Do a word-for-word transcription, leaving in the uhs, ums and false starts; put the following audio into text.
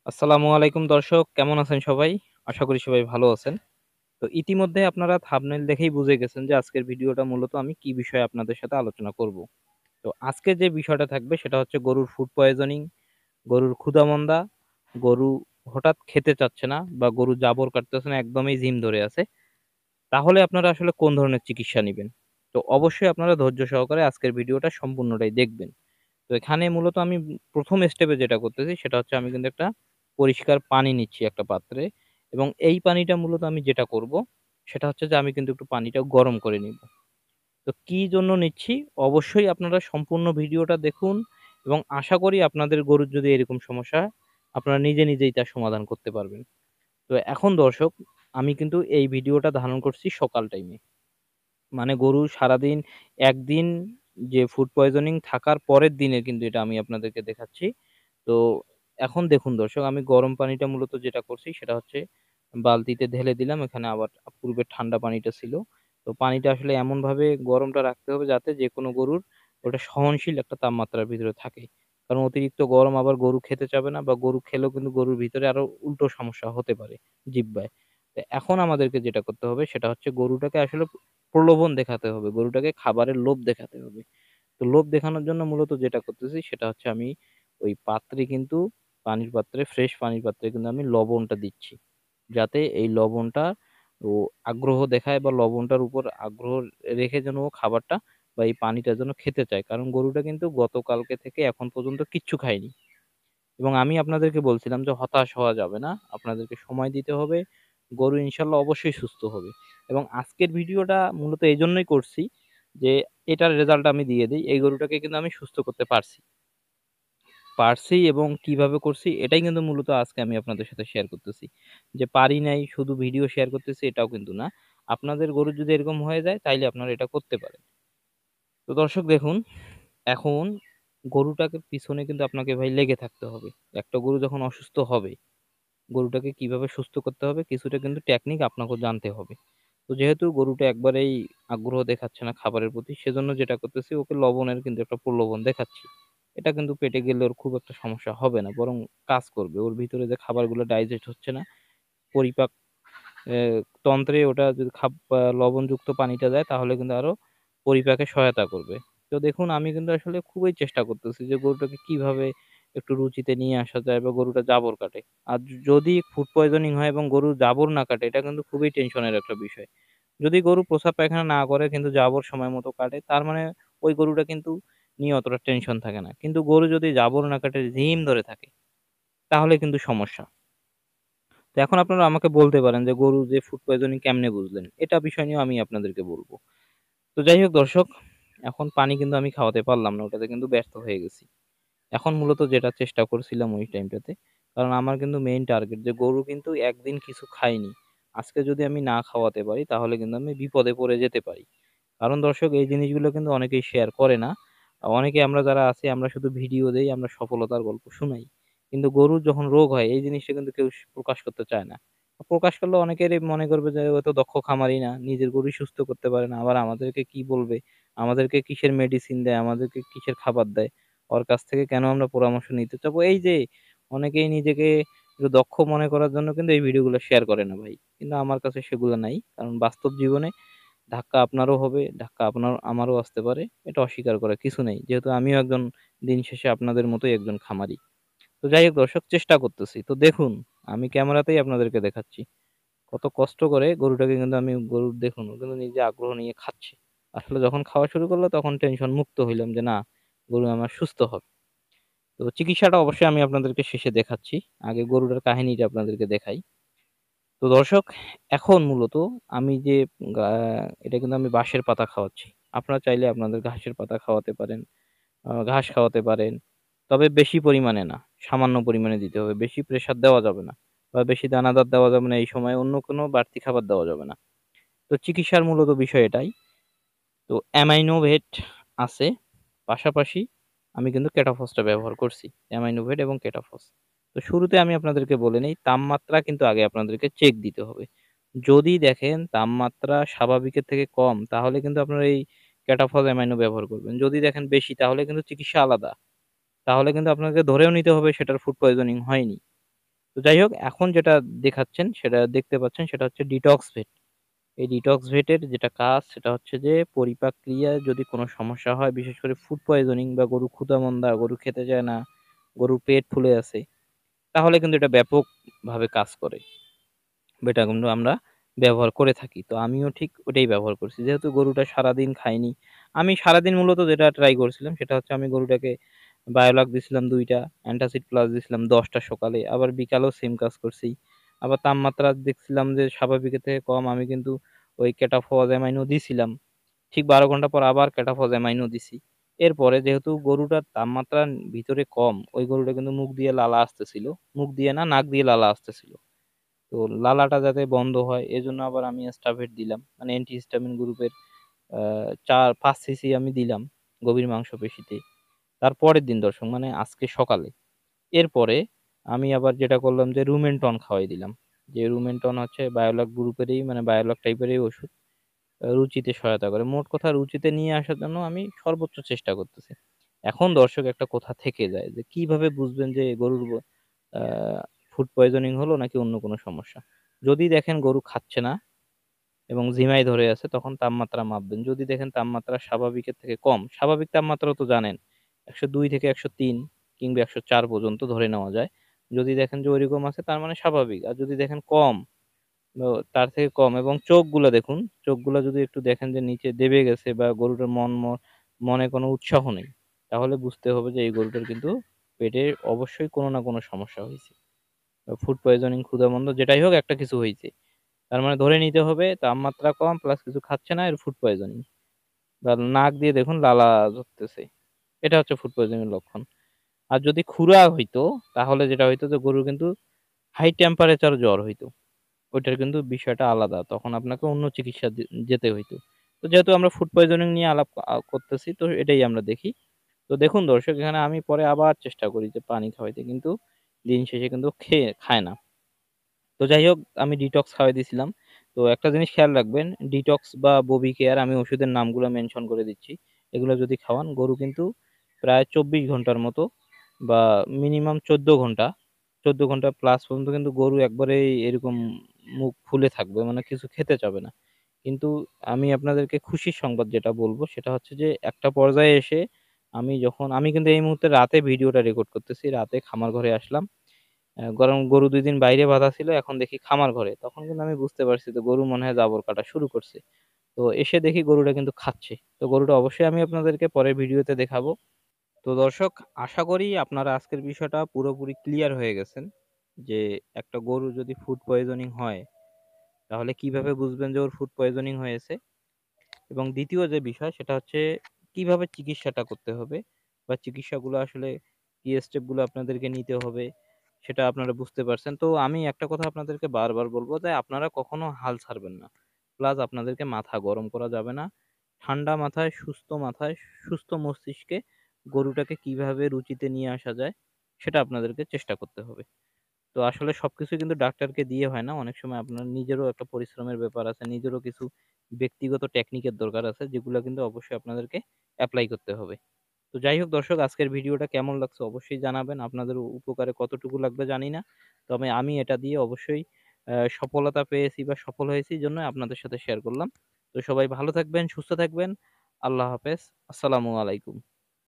আসসালামু আলাইকুম দর্শক, কেমন আছেন সবাই? আশা করি সবাই ভালো আছেন। তো ইতিমধ্যে আপনারা থাম্বনেল দেখেই বুঝে গেছেন যে আজকের ভিডিওটা মূলত আমি কি বিষয়ে আপনাদের সাথে আলোচনা করব। তো আজকে যে বিষয়টা থাকবে সেটা হচ্ছে গরুর ফুড পয়জনিং, গরুর ক্ষুধামন্দা, গরু হঠাৎ খেতে চাচ্ছে না বা গরু জাবর কাটতেছে না, একদমই জিম ধরে আছে। তাহলে আপনারা আসলে কোন ধরনের চিকিৎসা নিবেন? তো অবশ্যই আপনারা ধৈর্য সহকারে আজকের ভিডিওটা সম্পূর্ণটাই দেখবেন। তো এখানে মূলত আমি প্রথম স্টেপে যেটা করতেছি সেটা হচ্ছে আমি কিন্তু একটা পরিষ্কার পানি নিচ্ছি একটা পাত্রে, এবং এই পানিটা মূলত আমি যেটা করব সেটা হচ্ছে যে আমি কিন্তু একটু পানিটা গরম করে নিব। তো কি জন্য নিচ্ছি, অবশ্যই আপনারা সম্পূর্ণ ভিডিওটা দেখুন, এবং আশা করি আপনাদের গরুর যদি এরকম সমস্যা হয় আপনারা নিজে নিজেই তার সমাধান করতে পারবেন। তো এখন দর্শক, আমি কিন্তু এই ভিডিওটা ধারণ করছি সকাল টাইমে, মানে গরু সারাদিন একদিন যে ফুড পয়জনিং থাকার পরের দিনে কিন্তু এটা আমি আপনাদেরকে দেখাচ্ছি। তো এখন দেখুন দর্শক, আমি গরম পানিটা মূলত যেটা করছি সেটা হচ্ছে বালতিতে ঢেলে দিলাম। এখানে আবার পূর্বে ঠান্ডা পানিটা ছিল। তো পানিটা আসলে এমন ভাবে গরমটা রাখতে হবে যাতে যে কোনো গরুর ওটা সহনশীল একটা তাপমাত্রার ভিতরে থাকে। কারণ অতিরিক্ত গরম আবার গরু খেতে চাবে না, বা গরু খেলেও কিন্তু গরুর ভিতরে আরো উল্টো সমস্যা হতে পারে জিহ্বায়। তো এখন আমাদেরকে যেটা করতে হবে সেটা হচ্ছে গরুটাকে আসলে প্রলোভন দেখাতে হবে, গরুটাকে খাবারের লোভ দেখাতে হবে। তো লোভ দেখানোর জন্য মূলত যেটা করতেছি সেটা হচ্ছে আমি ওই পাত্রে কিন্তু পানির পাত্রে, ফ্রেশ পানির পাত্রে কিন্তু আমি লবণটা দিচ্ছি, যাতে এই লবণটা ও আগ্রহ দেখায়, বা লবণটার উপর আগ্রহ রেখে যেন ও খাবারটা বা এই পানিটা যেন খেতে চায়। কারণ গরুটা কিন্তু গতকালকে থেকে এখন পর্যন্ত কিচ্ছু খায়নি। এবং আমি আপনাদেরকে বলছিলাম যে হতাশ হওয়া যাবে না, আপনাদেরকে সময় দিতে হবে। গরু ইনশাল্লাহ অবশ্যই সুস্থ হবে। এবং আজকের ভিডিওটা মূলত এই জন্যই করছি যে এটার রেজাল্ট আমি দিয়ে দিই, এই গরুটাকে কিন্তু আমি সুস্থ করতে পারছি পারছি এবং কিভাবে করছি এটাই কিন্তু মূলত আজকে আমি আপনাদের সাথে শেয়ার করতেছি। যে পারি নাই শুধু ভিডিও শেয়ার করতেছি এটাও কিন্তু না, আপনাদের গরু যদি এরকম হয়ে যায় তাইলে আপনারা এটা করতে পারেন। তো দর্শক দেখুন, এখন গরুটাকে পিছনে কিন্তু আপনাকে ভাই লেগে থাকতে হবে। একটা গরু যখন অসুস্থ হবে, গরুটাকে কিভাবে সুস্থ করতে হবে কিছুটা কিন্তু টেকনিক আপনাকে জানতে হবে। তো যেহেতু গরুটা একবারেই আগ্রহ দেখাচ্ছে না খাবারের প্রতি, সেজন্য যেটা করতেছি ওকে লবণের কিন্তু একটা প্রলোভন দেখাচ্ছি। এটা কিন্তু পেটে গেলে ওর খুব একটা সমস্যা হবে না, বরং কাজ করবে। ওর ভিতরে যে খাবারগুলো ডাইজেস্ট হচ্ছে না, পরিপাক আহ, তন্ত্রে ওটা যদি খাব আহ, লবণযুক্ত পানিটা দেয় তাহলে কিন্তু আরো পরিপাকে সহায়তা করবে। তো দেখুন, আমি কিন্তু আসলে খুবই চেষ্টা করতেছি যে গরুটাকে কিভাবে একটু রুচিতে নিয়ে আসা যায় বা গরুটা জাবর কাটে। আর যদি ফুড পয়জনিং হয় এবং গরু জাবর না কাটে, এটা কিন্তু খুবই টেনশনের একটা বিষয়। যদি গরু প্রস্রাব পায়খানা না করে কিন্তু জাবর সময় মতো কাটে, তার মানে ওই গরুটা কিন্তু নিয়ে অতটা টেনশন থাকে না। কিন্তু গরু যদি জাবর না কাটে, জিম ধরে থাকে, তাহলে কিন্তু সমস্যা। তো এখন আপনারা আমাকে বলতে পারেন যে গরু যে ফুড পয়জনিং কেমনে বুঝলেন, এটা বিষয় নিয়ে আমি আপনাদেরকে বলবো। তো যাই হোক দর্শক, এখন পানি কিন্তু আমি খাওয়াতে পারলাম না, ওটাতে কিন্তু ব্যর্থ হয়ে গেছি। এখন মূলত যেটা চেষ্টা করছিলাম ওই টাইমটাতে, কারণ আমার কিন্তু মেইন টার্গেট যে গরু কিন্তু একদিন কিছু খায়নি, আজকে যদি আমি না খাওয়াতে পারি তাহলে কিন্তু আমি বিপদে পড়ে যেতে পারি। কারণ দর্শক, এই জিনিসগুলো কিন্তু অনেকেই শেয়ার করে না। অনেকে আমরা যারা আছি আমরা শুধু ভিডিও দেই, আমরা সফলতার গল্প শুনাই, কিন্তু গরুর যখন রোগ হয় এই জিনিসটা কিন্তু কেউ প্রকাশ করতে চায় না। প্রকাশ করলে অনেকেরই মনে করবে যে ও তো দক্ষ খামারি না, নিজের গরু সুস্থ করতে পারে না, আবার আমাদেরকে কি বলবে, আমাদেরকে কিসের মেডিসিন দেয়, আমাদেরকে কিসের খাবার দেয়, ওর কাছ থেকে কেন আমরা পরামর্শ নিতে চাবো। এই যে অনেকেই নিজেকে একটু দক্ষ মনে করার জন্য কিন্তু এই ভিডিওগুলো শেয়ার করে না ভাই, কিন্তু আমার কাছে সেগুলো নাই। কারণ বাস্তব জীবনে ধাক্কা আপনারও হবে, ধাক্কা আপনার আমারও আসতে পারে, এটা অস্বীকার করার কিছু নেই, যেহেতু আমিও একজন দিন শেষে আপনাদের মতোই একজন খামারি। তো যাই হোক দর্শক, চেষ্টা করতেছি। তো দেখুন, আমি ক্যামেরাতেই আপনাদেরকে দেখাচ্ছি কত কষ্ট করে গরুটাকে কিন্তু আমি, গরুর দেখুন ও কিন্তু নিজে আগ্রহ নিয়ে খাচ্ছে। আসলে যখন খাওয়া শুরু করলো তখন টেনশন মুক্ত হইলাম যে না, গরু আমার সুস্থ হবে। তো চিকিৎসাটা অবশ্যই আমি আপনাদেরকে শেষে দেখাচ্ছি, আগে গরুটার কাহিনীটা আপনাদেরকে দেখাই। তো দর্শক, এখন মূলত আমি যে গা- এটা কিন্তু আমি বাঁশের পাতা খাওয়াচ্ছি। আপনারা চাইলে আপনাদের ঘাসের পাতা খাওয়াতে পারেন, আহ, ঘাস খাওয়াতে পারেন, তবে বেশি পরিমাণে না, সামান্য পরিমাণে দিতে হবে। বেশি প্রেসার দেওয়া যাবে না, বা বেশি দানাদার দেওয়া যাবে না, এই সময় অন্য কোনো বাড়তি খাবার দেওয়া যাবে না। তো চিকিৎসার মূলত বিষয় এটাই। তো অ্যামাইনোভেট আছে, পাশাপাশি আমি কিন্তু কেটাফসটা ব্যবহার করছি, অ্যামাইনোভেট এবং কেটাফস। তো শুরুতে আমি আপনাদেরকে বলে নেই, তাপমাত্রা কিন্তু আগে আপনাদেরকে চেক দিতে হবে। যদি দেখেন তাপমাত্রা স্বাভাবিকের থেকে কম, তাহলে কিন্তু আপনারা এই ক্যাটাফস অ্যামাইনো ব্যবহার করবেন। যদি দেখেন বেশি, তাহলে কিন্তু চিকিৎসা আলাদা, তাহলে কিন্তু আপনাকে ধরেও নিতে হবে সেটার ফুড পয়জনিং হয়নি। তো যাই হোক, এখন যেটা দেখাচ্ছেন সেটা দেখতে পাচ্ছেন সেটা হচ্ছে ডিটক্স ভেট। এই ডিটক্স ভেটের যেটা কাজ সেটা হচ্ছে যে পরিপাক ক্রিয়ায় যদি কোনো সমস্যা হয়, বিশেষ করে ফুড পয়জনিং বা গরু ক্ষুধামন্দা, গরু খেতে চায় না, গরুর পেট ফুলে আছে, তাহলে কিন্তু এটা ব্যাপকভাবে কাজ করে। এটা কিন্তু আমরা ব্যবহার করে থাকি। তো আমিও ঠিক ওটাই ব্যবহার করছি। যেহেতু গরুটা সারাদিন খায়নি, আমি সারাদিন মূলত যেটা ট্রাই করছিলাম সেটা হচ্ছে আমি গরুটাকে বায়োলাক দিছিলাম দুইটা, অ্যান্টাসিড প্লাস দিছিলাম দশটা সকালে, আবার বিকালেও সেম কাজ করছি। আবার তাপমাত্রা দেখছিলাম যে স্বাভাবিকের থেকে কম, আমি কিন্তু ওই ক্যাটাফোয়াজামাইনও দিছিলাম। ঠিক বারো ঘন্টা পর আবার ক্যাটাফোজামাইনও দিছি। এরপরে যেহেতু গরুটার তাপমাত্রা ভিতরে কম, ওই গরুটা কিন্তু মুখ দিয়ে লালা আসতেছিল, মুখ দিয়ে না নাক দিয়ে লালা আসতেছিল। তো লালাটা যাতে বন্ধ হয় এজন্য আবার আমি স্টাভেট দিলাম, মানে অ্যান্টিহিস্টামিন গ্রুপের আহ চার পাঁচ সিসি আমি দিলাম গভীর মাংসপেশিতে। তারপরের দিন দর্শক, মানে আজকে সকালে, এরপরে আমি আবার যেটা করলাম যে রুমেন্টন খাওয়াই দিলাম। যে রুমেন্টন হচ্ছে বায়োলক গ্রুপেরই, মানে বায়োলক টাইপেরই ওষুধ, আহ, রুচিতে সহায়তা করে। মোট কথা রুচিতে নিয়ে আসার জন্য আমি সর্বোচ্চ চেষ্টা করতেছি। এখন দর্শক একটা কথা থেকে যায় যে কিভাবে বুঝবেন যে গরুর আহ ফুড পয়জনিং হলো নাকি অন্য কোনো সমস্যা। যদি দেখেন গরু খাচ্ছে না এবং ঝিমাই ধরে আছে, তখন তাপমাত্রা মাপবেন। যদি দেখেন তাপমাত্রা স্বাভাবিকের থেকে কম, স্বাভাবিক তাপমাত্রা তো জানেন একশো দুই থেকে একশো তিন কিংবা একশো চার পর্যন্ত ধরে নেওয়া যায়। যদি দেখেন যে ওইরকম আছে তার মানে স্বাভাবিক। আর যদি দেখেন কম, তো তার থেকে কম, এবং চোখগুলো দেখুন, চোখগুলো যদি একটু দেখেন যে নিচে দেবে গেছে বা গরুটার মন ম- মনে কোনো উৎসাহ নেই, তাহলে বুঝতে হবে যে এই গরুটার কিন্তু পেটে অবশ্যই কোনো না কোনো সমস্যা হয়েছে। ফুড পয়জনিং, ক্ষুধামন্দ, যেটাই হোক একটা কিছু হয়েছে। তার মানে ধরে নিতে হবে তাপমাত্রা কম প্লাস কিছু খাচ্ছে না, এর ফুড পয়জনিং। বা নাক দিয়ে দেখুন লালা ঝরতেছে, এটা হচ্ছে ফুড পয়জনিং এর লক্ষণ। আর যদি খুরা হইতো, তাহলে যেটা হইতো যে গরুর কিন্তু হাই টেম্পারেচার জ্বর হইতো, ওইটার কিন্তু বিষয়টা আলাদা, তখন আপনাকে অন্য চিকিৎসা দি- যেতে হইতো। তো যেহেতু আমরা ফুড পয়জনিং নিয়ে আলাপ আ- করতেছি, তো এটাই আমরা দেখি। তো দেখুন দর্শক, এখানে আমি পরে আবার চেষ্টা করি যে পানি খাওয়াইতে, কিন্তু দিন শেষে কিন্তু খেয়ে খায় না। তো যাই হোক, আমি ডিটক্স খাওয়াই দিয়েছিলাম। তো একটা জিনিস খেয়াল রাখবেন, ডিটক্স বা ববি কেয়ার, আমি ওষুধের নামগুলো মেনশন করে দিচ্ছি, এগুলো যদি খাওয়ান গরু কিন্তু প্রায় চব্বিশ ঘন্টার মতো বা মিনিমাম চোদ্দ ঘন্টা, চোদ্দ ঘন্টা প্লাস পর্যন্ত কিন্তু গরু একবারে এরকম মুখ ফুলে থাকবে, মানে কিছু খেতে চাবে না। কিন্তু আমি আপনাদেরকে খুশির সংবাদ যেটা বলবো সেটা হচ্ছে যে একটা পর্যায়ে এসে, আমি যখন, আমি কিন্তু এই মুহূর্তে রাতে ভিডিওটা রেকর্ড করতেছি, রাতে খামার ঘরে আসলাম। আহ, গরম গরু দুই দিন বাইরে বাঁধা ছিল, এখন দেখি খামার ঘরে, তখন কিন্তু আমি বুঝতে পারছি তো গরু মনে হয় জাবর কাটা শুরু করছে। তো এসে দেখি গরুটা কিন্তু খাচ্ছে। তো গরুটা অবশ্যই আমি আপনাদেরকে পরের ভিডিওতে দেখাবো। তো দর্শক, আশা করি আপনারা আজকের বিষয়টা পুরোপুরি ক্লিয়ার হয়ে গেছেন যে একটা গরু যদি ফুড পয়জনিং হয় তাহলে কিভাবে বুঝবেন যে ওর ফুড পয়জনিং হয়েছে। এবং দ্বিতীয় যে বিষয় সেটা হচ্ছে কিভাবে চিকিৎসাটা করতে হবে, বা চিকিৎসাগুলো আসলে কি স্টেপগুলো আপনাদেরকে নিতে হবে, সেটা আপনারা বুঝতে পারছেন। তো আমি একটা কথা আপনাদেরকে বারবার বলবো যে আপনারা কখনো হাল ছাড়বেন না, প্লাস আপনাদেরকে মাথা গরম করা যাবে না। ঠান্ডা মাথায়, সুস্থ মাথায়, সুস্থ মস্তিষ্কে গরুটাকে কিভাবে রুচিতে নিয়ে আসা যায় সেটা আপনাদেরকে চেষ্টা করতে হবে। তো আসলে সবকিছু কিন্তু ডাক্তারকে দিয়ে হয় না, অনেক সময় আপনার নিজেরও একটা পরিশ্রমের ব্যাপার আছে, নিজেরও কিছু ব্যক্তিগত টেকনিকের দরকার আছে, যেগুলো কিন্তু অবশ্যই আপনাদেরকে অ্যাপ্লাই করতে হবে। তো যাই হোক দর্শক, আজকের ভিডিওটা কেমন লাগছে অবশ্যই জানাবেন, আপনাদের উপকারে কতটুকু লাগবে জানি না, তবে আমি এটা দিয়ে অবশ্যই আহ, সফলতা পেয়েছি বা সফল হয়েছি, জন্য আপনাদের সাথে শেয়ার করলাম। তো সবাই ভালো থাকবেন, সুস্থ থাকবেন। আল্লাহ হাফেজ। আসসালামু আলাইকুম।